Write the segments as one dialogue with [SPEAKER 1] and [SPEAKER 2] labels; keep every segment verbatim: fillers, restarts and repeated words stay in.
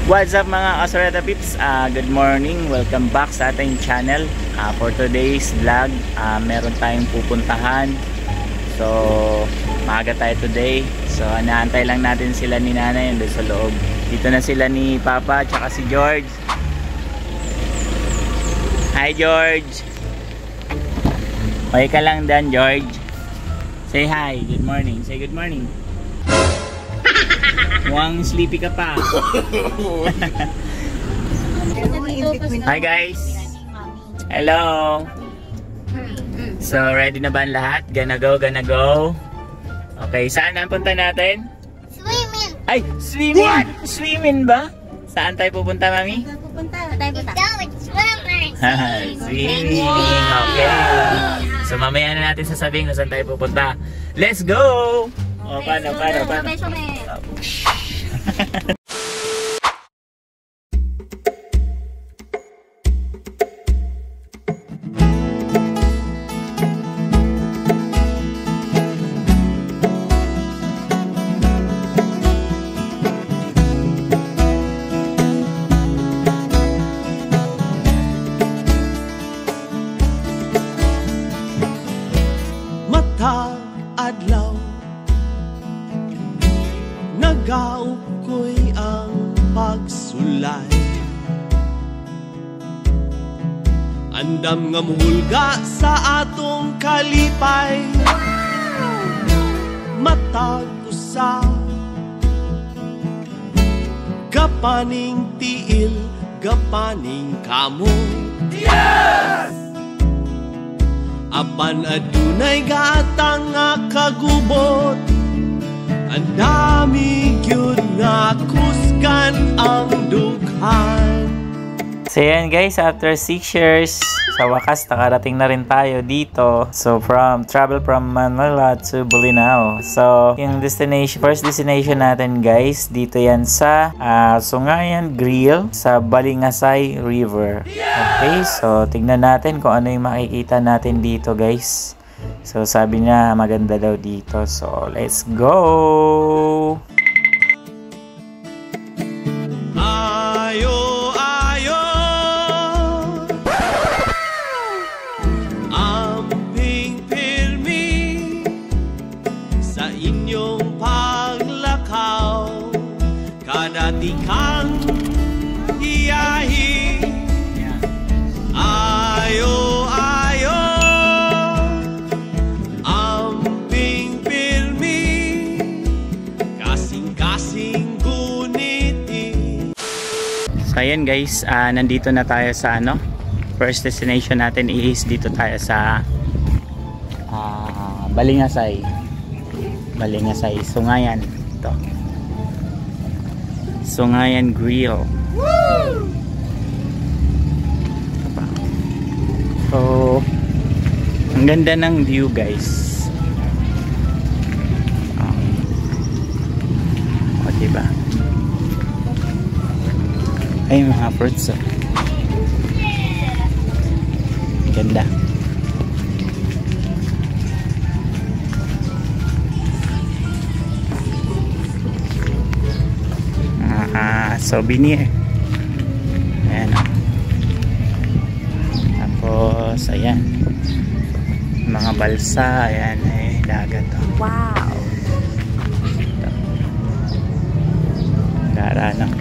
[SPEAKER 1] What's up mga Kasureta Pips? Uh, good morning, welcome back sa ating channel. uh, For today's vlog, uh, meron tayong pupuntahan. So, maaga tayo today. So, naantay lang natin sila ni nanay doon sa loob. Dito na sila ni Papa tsaka si George. Hi George! Okay ka lang dan, George? Say hi, good morning. Say good morning. Mukhang sleepy ka pa. Hi guys. Hello. So ready na ba ang lahat? Gonna go, gonna go. Okay, saan ang punta natin?
[SPEAKER 2] Swimming.
[SPEAKER 1] Ay, swimming. What? Swimming ba? Saan tayo pupunta, Mami?
[SPEAKER 2] Pupunta, tayo punta. Swimming.
[SPEAKER 1] Swimming. Okay. So mamaya na natin sasabihin kung saan tayo pupunta. Let's go. O, paano, paano, paano?
[SPEAKER 3] Matag adlaw nagaw ko'y ang pagsulay, andam nga muhulga sa atong kalipay. Matag usa gapaning tiil, gapaning kamo. Yes! Apan adunay gatang nga kagubot, ang dami gyud nga kusgan ang dughan.
[SPEAKER 1] So yan guys, after six years, sa wakas nakarating na rin tayo dito. So from travel from Manila to Bolinao. So yung destination, first destination natin guys, dito yan sa uh, Sungayan Grill sa Balingasay River. Okay, so tingnan natin kung ano yung makikita natin dito guys. So sabi niya maganda daw dito. So let's go!
[SPEAKER 3] Ayo, ayo, amping pirmi sa inyong paglakaw, kadati kang hiyahi. Ayo, ayo, amping pirmi, kasing-kasing guniti.
[SPEAKER 1] So ayan guys, uh, nandito na tayo sa ano, first destination natin is dito tayo sa uh, Balingasay. Balingasay, Sungayan. Ito. Sungayan Grill. Woo! So, ang ganda ng view guys. Um, o diba? Ay, mga fruits. Oh. Ganda. Ah, souvenir. Ayan. Tapos, ayan. Mga balsa. Ayan, eh, dagat. Oh.
[SPEAKER 2] Wow.
[SPEAKER 1] Gara, no?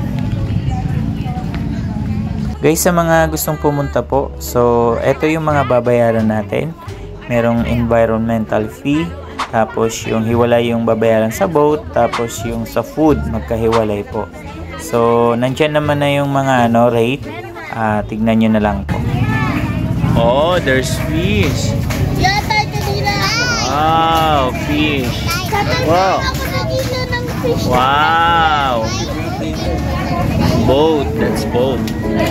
[SPEAKER 1] Guys, sa mga gustong pumunta po, so ito yung mga babayaran natin. Merong environmental fee, tapos yung hiwalay yung babayaran sa boat, tapos yung sa food magkahiwalay po. So nandiyan naman na yung mga ano rate. Ah, tignan nyo na lang po. Oh, there's fish. Wow, fish. Wow. Wow. Boat, that's boat.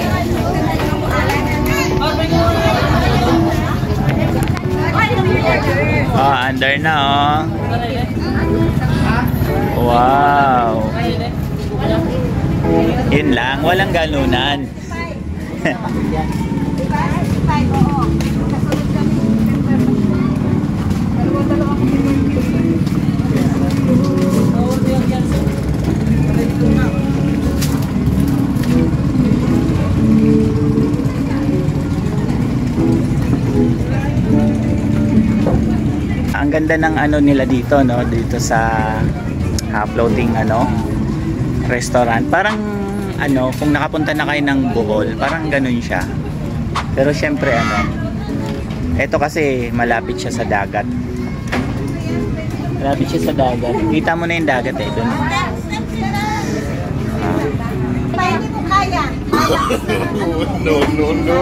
[SPEAKER 1] Oh, under na oh. Wow. Yun lang, walang ganunan. ganda ng ano nila dito, no? Dito sa uh, floating ano restaurant. Parang ano, kung nakapunta na kayo ng Bohol, parang ganun siya. Pero syempre ano, eto kasi malapit siya sa dagat. Malapit siya sa dagat. Kita mo na yung dagat eh, doon. Ah.
[SPEAKER 3] No, no, no.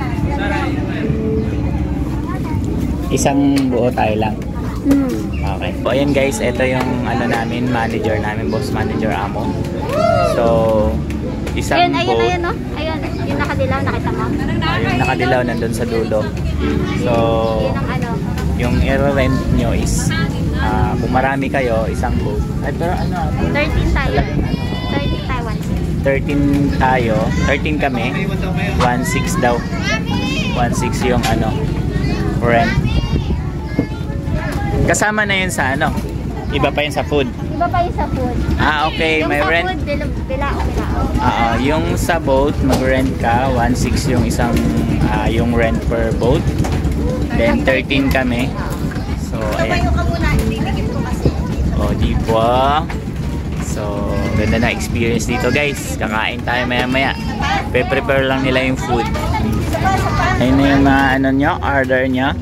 [SPEAKER 1] Isang buo tayo lang. Okay. So, ayan guys, ito yung ano namin, manager namin, boss manager Amo. So, isang
[SPEAKER 2] Ayun, ayun,
[SPEAKER 1] boat.
[SPEAKER 2] ayun, no? Ayun, yung nakadilaw, nakita mo?
[SPEAKER 1] Yung nakadilaw nandun sa dulo. So,
[SPEAKER 2] Yun ang ano.
[SPEAKER 1] yung i-rent nyo is, uh, kung marami kayo, isang boat. Ay, pero ano?
[SPEAKER 2] thirteen tayo. thirteen tayo, one six.
[SPEAKER 1] thirteen tayo. thirteen kami. one six daw. one six yung ano, rent. Kasama na yun sa ano? Iba pa yun sa food.
[SPEAKER 2] Iba pa yung sa food.
[SPEAKER 1] Ah, okay.
[SPEAKER 2] Yung
[SPEAKER 1] May
[SPEAKER 2] sa
[SPEAKER 1] rent.
[SPEAKER 2] food, bilao, bilao.
[SPEAKER 1] Oo, yung sa boat, mag-rent ka, one six yung isang, uh, yung rent per boat. Then, thirteen kami. So, ayan. O, di ba? So, ganda na experience dito, guys. Kakain tayo maya-maya. Pe-prepare lang nila yung food. Ayun na yung mga ano nyo, order nyo.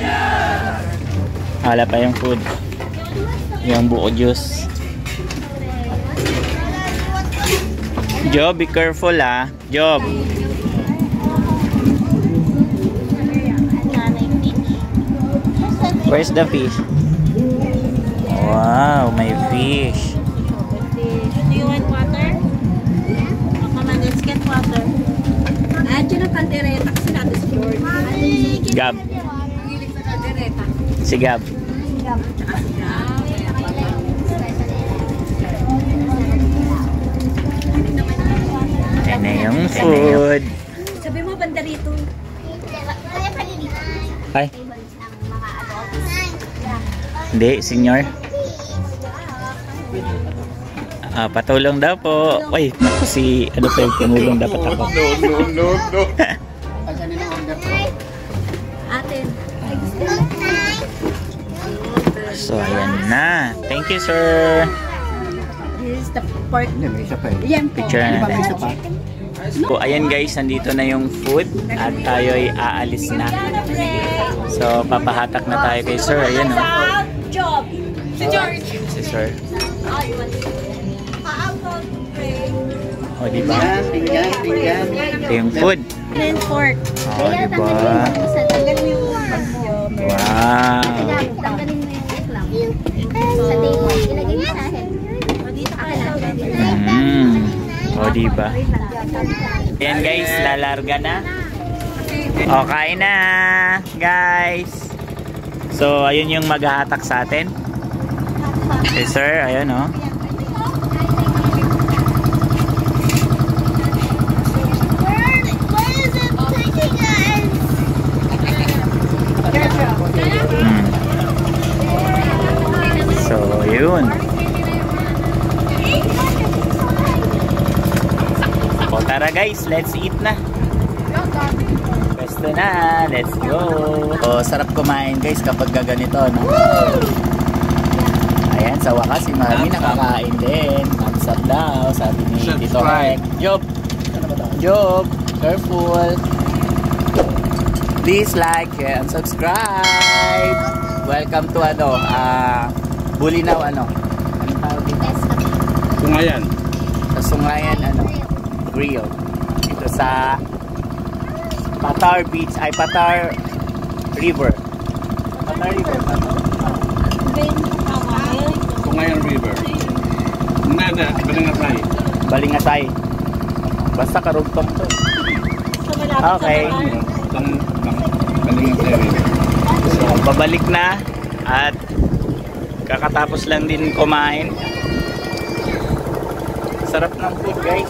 [SPEAKER 1] Wala pa yung food. Yung buko juice. Job, be careful ah. Job. Where's the fish? Wow, may fish.
[SPEAKER 4] Do you want water? Come on, let's get water. Andiyan ang kaldereta kasi natin si George.
[SPEAKER 1] Gab.
[SPEAKER 4] Hilig sa kaldereta.
[SPEAKER 1] Si Gab. Ayan na yung food.
[SPEAKER 4] Sabi mo, banda rito.
[SPEAKER 1] Ay. Hindi, senyor. Ah, patulong daw po. Uy, ako si ano pa yung tumulong dapat ako.
[SPEAKER 3] No, no, no, no.
[SPEAKER 4] Atin.
[SPEAKER 1] So, ayan na. Thank you, sir.
[SPEAKER 4] This is the pork. Yan po.
[SPEAKER 1] Picture na natin. So, ayan guys, nandito na yung food at tayo ay aalis na. So, papahatak na tayo kay sir. Ayan o.
[SPEAKER 4] Job. Si George.
[SPEAKER 1] Si sir.
[SPEAKER 4] Oh, you want to
[SPEAKER 1] O, diba? Ito yung food.
[SPEAKER 4] and pork.
[SPEAKER 1] O, diba? Wow.
[SPEAKER 2] Tanggalin mo yung iklam. Sa table. Ilagay mo sa akin.
[SPEAKER 1] Mm. O, diba? Ayan guys, lalarga na. O, kain na, guys. So, ayun yung maghahatak sa atin. Si sir, ayun o. Hmm. So, yun. O, tara guys, let's eat na. Pwesto na, let's go. O, sarap kumain guys kapag ganito, no? Ayan, sa wakas si Mami nakakain din. Thumbs up daw, sabi ni Tito Hank. Job! Job! Careful! Please like, share, and subscribe! Welcome to ano, ah, Bulinaw ano? Anong tawag dito?
[SPEAKER 3] Sungayan.
[SPEAKER 1] Sa Sungayan ano? Grill. Ito sa Patar Beach, ay Patar River. Patar River pa to?
[SPEAKER 3] Sungayan River. Nada, Balingasay.
[SPEAKER 1] Balingasay. Basta karugtong to. Okay.
[SPEAKER 3] Lang, lang, Balingasay River.
[SPEAKER 1] So, babalik na at kakatapos lang din kumain. Sarap ng food, guys.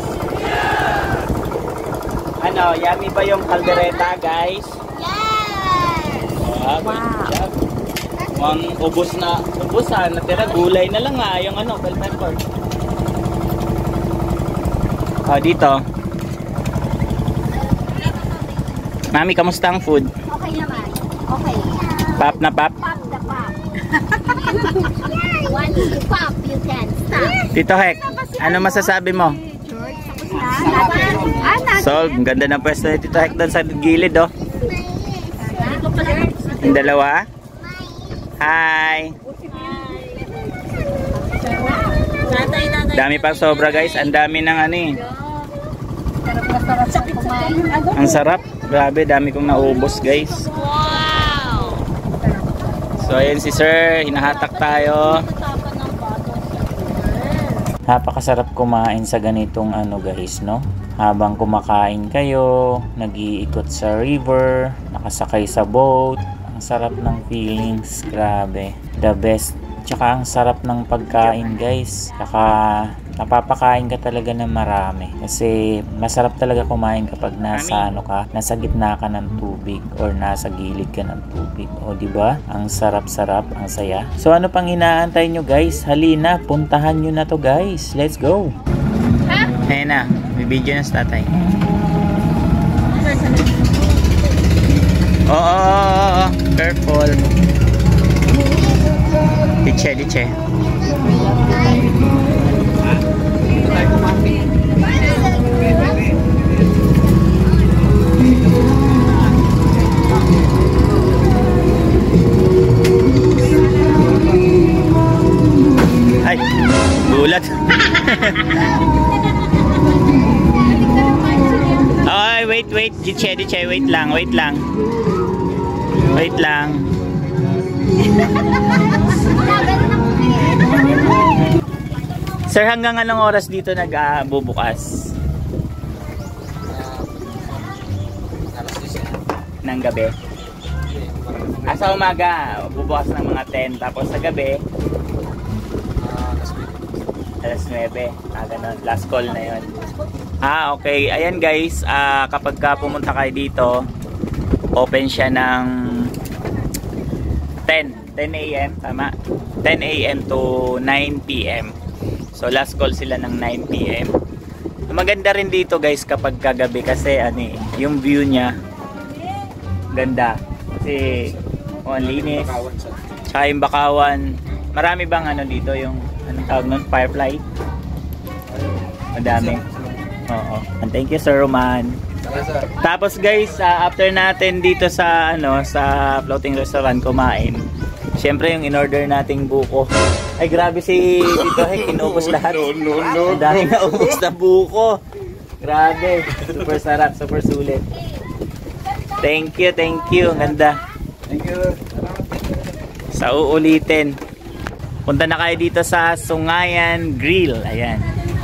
[SPEAKER 1] Ano, yummy ba yung kaldereta, guys? Wow, good job. Mukhang ubos na, ubos ha, natira, gulay na lang ha, yung ano, bell pepper. Oh, dito. Mami, kamusta ang food?
[SPEAKER 2] Okay naman. Okay.
[SPEAKER 1] Pop na pop?
[SPEAKER 2] Pop the pop. Once you pop, you can stop.
[SPEAKER 1] Tito Hek, ano masasabi mo? Solve. Ang ganda ng pwesto ni Tito Hek doon sa gilid, oh. Yung dalawa. Hi. Dami pang sobra, guys. Ang dami ng ano eh. Ang sarap. Grabe, dami kong naubos, guys.
[SPEAKER 4] Wow!
[SPEAKER 1] So, ayan si Sir. Hinahatak tayo. Napakasarap kumain sa ganitong ano, guys, no? Habang kumakain kayo, nag-iikot sa river, nakasakay sa boat. Ang sarap ng feelings. Grabe. The best. Tsaka ang sarap ng pagkain, guys. Tsaka napapakain ka talaga ng marami. Kasi masarap talaga kumain kapag nasa ano ka, nasa gitna ka ng tubig or nasa gilid ka ng tubig. O di ba? Ang sarap-sarap, ang saya. So ano pang inaantay nyo, guys? Halina, puntahan nyo na to, guys. Let's go. Ayan na, bibidyo na sa tatay. Oo, oh, oh, oh, careful. Diche, diche. Ay, gulat. Ay, wait, wait. Diche, diche, wait lang, wait lang. Wait lang. Sir, hanggang anong oras dito nag-bubukas? Ng gabi? Ah, sa umaga, bubukas ng mga ten. Tapos sa gabi, alas nuwebe. Ah, ganun. Last call na yun. Ah, okay. Ayan guys, ah, kapag ka pumunta kayo dito, open siya ng ten a m Tama? ten a m to nine p m So last call sila ng nine p m Maganda rin dito guys kapag kagabi kasi ano eh, yung view niya ganda. Kasi oh, linis. Tsaka yung bakawan. Marami bang ano dito yung anong tawag nun? Firefly? Madami. Oo. And thank you Sir Roman. Tapos guys, uh, after natin dito sa ano sa floating restaurant kumain, syempre yung in-order nating buko. Ay grabe si Tito Hek, inubos lahat. No, no, no. Ang daming naubos na buko. Grabe. Super sarap, super sulit. Thank you, thank you. Ang ganda.
[SPEAKER 3] Thank you.
[SPEAKER 1] Sa uulitin. Punta na kayo dito sa Sungayan Grill. Ayan.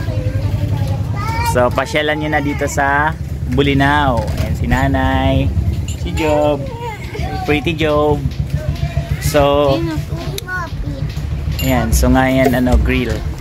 [SPEAKER 1] So pasyalan nyo na dito sa Bolinao. Ayan si Nanay, si Job, Pretty Job. So ayan, Sungayan ano, Grill.